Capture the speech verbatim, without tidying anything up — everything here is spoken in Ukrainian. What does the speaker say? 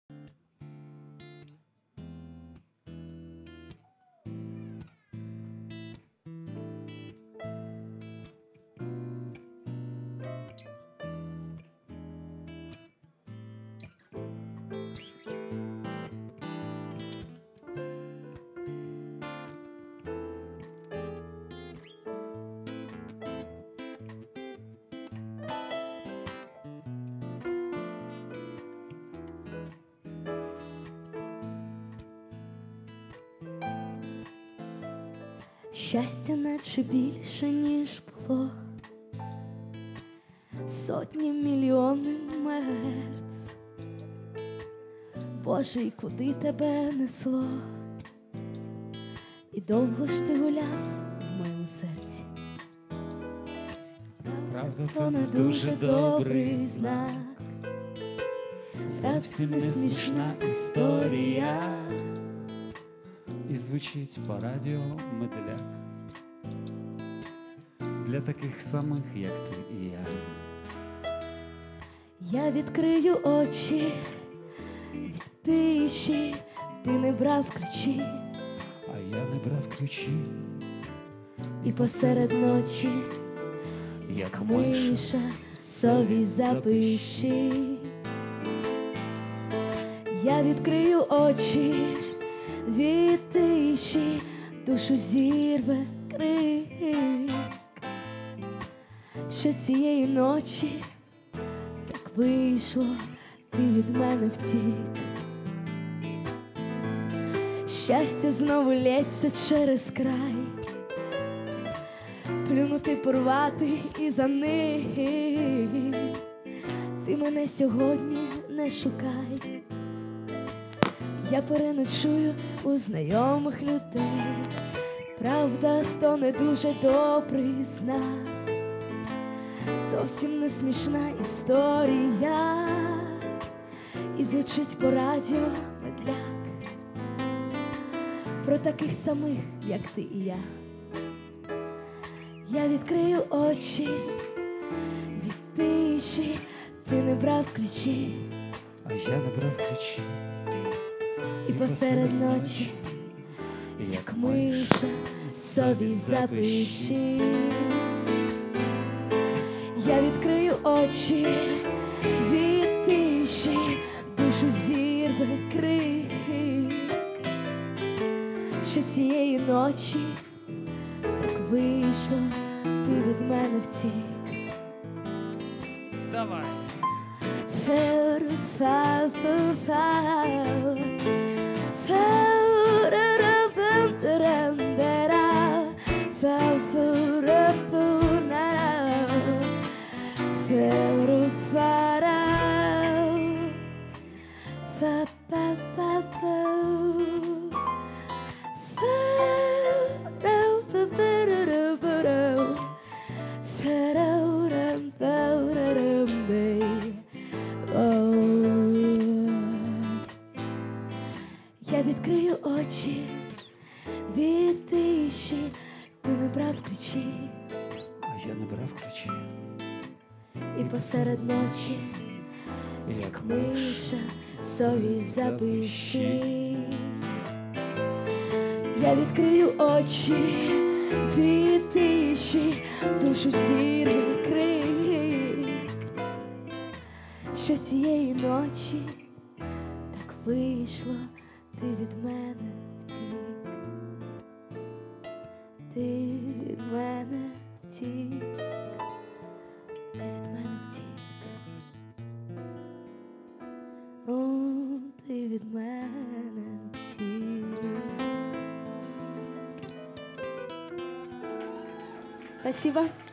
Щастя наче більше, ніж було, сотні, мільйони мегагерц. Боже, і куди тебе несло? І довго ж ти гуляв в моєму серці. Правда, то не дуже добрий знак, зовсім не смішна історія. І звучить по радіо медляк для таких самих, як ти і я. Я відкрию очі від тиші, ти не брав ключі, А я не брав ключі, і посеред ночі, як миша, совість запищить. Я відкрию очі від тиші, душу зірве крик, що цієї ночі так вийшло, ти від мене втік. Щастя знову лється через край, плюнути, порвати і за ним. Ти мене сьогодні не шукай, я переночую у знайомих людей. Правда, то не дуже добрий знак, зовсім не смішна історія. І звучить по радіо медляк про таких самих, як ти і я. Я відкрию очі від тиші, ти не брав ключі, а я не брав ключі, і посеред ночі, як миша, совість запищить. Я відкрию очі від тиші, душу зірве крик, що цієї ночі так вийшло, ти від мене втік. Давай! Фер, фа, фа, фа, фа, ра, ра, бам, рам, да, ра, фа, фа, ра, фу, на, ра, фер, фа, ра, фа, па, па, па, фа, ра, па, па, ра, ра, па, ра, фа, ра, рам, па, ра, рам, бей. Я відкрию очі від тиші, ти не брав ключі, А я не брав ключі, і посеред ночі, як миша, совість запищить. Я відкрию очі від тиші, душу зірве крик, що цієї ночі так вийшло, ти від мене втік, ти від мене втік, ти від мене втік, о, ти від мене втік. Спасибо.